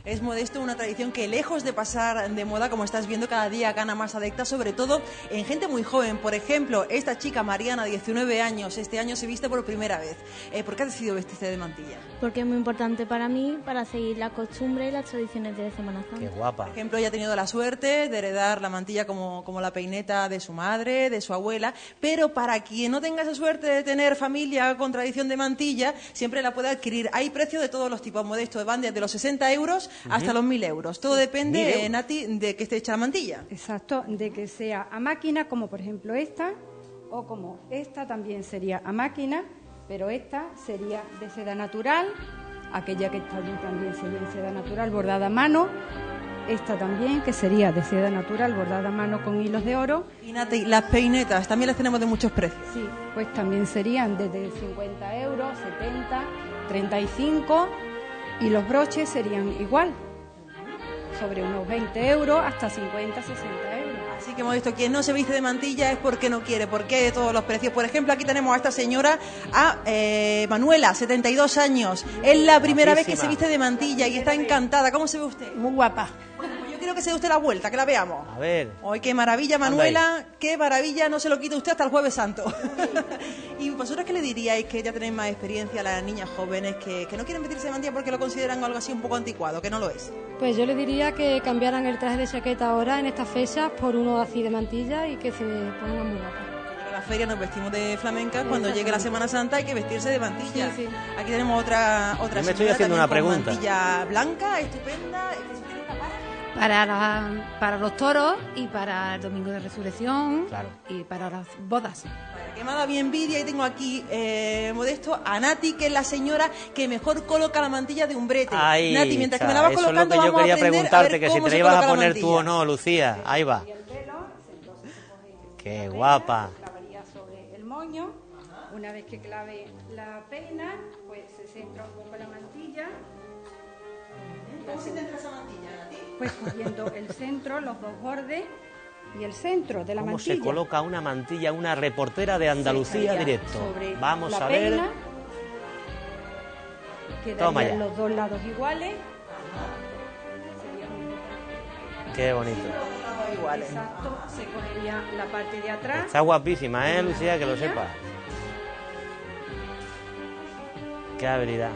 Es Modesto una tradición que, lejos de pasar de moda, como estás viendo, cada día gana más adeptas, sobre todo en gente muy joven. Por ejemplo, esta chica Mariana, 19 años, este año se viste por primera vez. ¿Por qué has decidido vestirse de mantilla? Porque es muy importante para mí, para seguir la costumbre y las tradiciones de Semana Santa. Qué guapa. Por ejemplo, ella ha tenido la suerte de heredar la mantilla como la peineta de su madre, de su abuela, pero para quien no tenga esa suerte de tener familia con tradición de mantilla, siempre la puede adquirir. Hay precios de todos los tipos, Modesto, van desde los 60 euros hasta los 1.000 euros. Todo depende, Nati, de que esté hecha la mantilla. Exacto, de que sea a máquina, como por ejemplo esta, o como esta también sería a máquina, pero esta sería de seda natural, aquella que está allí también sería de seda natural bordada a mano, esta también que sería de seda natural bordada a mano con hilos de oro. Y Nati, las peinetas también las tenemos de muchos precios. Sí, pues también serían desde 50 euros, 70, 35, y los broches serían igual, sobre unos 20 euros hasta 50, 60 euros. Así que, Modesto, quien no se viste de mantilla es porque no quiere, porque de todos los precios. Por ejemplo, aquí tenemos a esta señora, a Manuela, 72 años. Es la primera vez que se viste de mantilla y está encantada. ¿Cómo se ve usted? Muy guapa. Bueno, pues yo quiero que se dé usted la vuelta, que la veamos. A ver. ¡Ay, qué maravilla, Manuela! ¡Qué maravilla! No se lo quite usted hasta el Jueves Santo. ¿Y vosotros qué le diríais, que ya tenéis más experiencia, a las niñas jóvenes que no quieren vestirse de mantilla porque lo consideran algo así un poco anticuado, que no lo es? Pues yo le diría que cambiaran el traje de chaqueta ahora en estas fechas por uno así de mantilla y que se pongan muy guapas. A la feria nos vestimos de flamenca, cuando llegue la Semana Santa hay que vestirse de mantilla. Sí, sí. Aquí tenemos otra Yo me estoy señora haciendo también una con pregunta. mantilla blanca, estupenda. ¿Qué se utiliza Para los toros y para el Domingo de Resurrección, Claro. y para las bodas. Que me ha dado bien envidia, y tengo aquí, Modesto, a Nati, que es la señora que mejor coloca la mantilla de umbrete. Ahí, Nati, mientras que me la vas eso es lo colocando, que yo vamos quería a aprender preguntarte, a ver que si cómo te se la ibas a coloca la poner tú o mantilla. no, Lucía. Ahí va. Y el pelo, entonces se coge Qué la guapa. peina, clavaría sobre el moño. Una vez que clave la peina, pues se centra un poco la mantilla. ¿Cómo se centra esa mantilla, Nati? Pues cogiendo el centro, los dos bordes y el centro de la ¿Cómo mantilla. se coloca una mantilla, una reportera de Andalucía Sería directo? sobre Vamos la a ver. peina, Toma ya. quedarían los dos lados iguales. Qué bonito. Iguales. Exacto, se cogería la parte de atrás. Está guapísima, Lucía? Que lo sepas. Qué habilidad.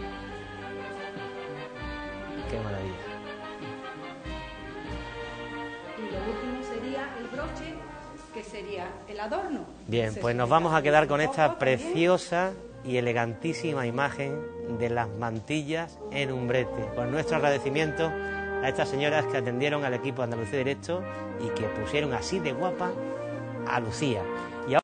Qué maravilla. Y lo último sería el broche, que sería el adorno. Bien, Se pues nos sujeta vamos a quedar con un esta poco también. preciosa y elegantísima imagen de las mantillas en umbrete. Con nuestro agradecimiento a estas señoras que atendieron al equipo de Andalucía Directo y que pusieron así de guapa a Lucía.